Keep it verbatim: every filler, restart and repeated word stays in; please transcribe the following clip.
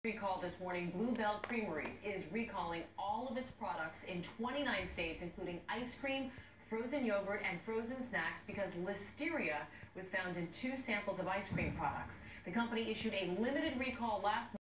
Recall this morning, Blue Bell Creameries is recalling all of its products in twenty-nine states, including ice cream, frozen yogurt, and frozen snacks because listeria was found in two samples of ice cream products. The company issued a limited recall last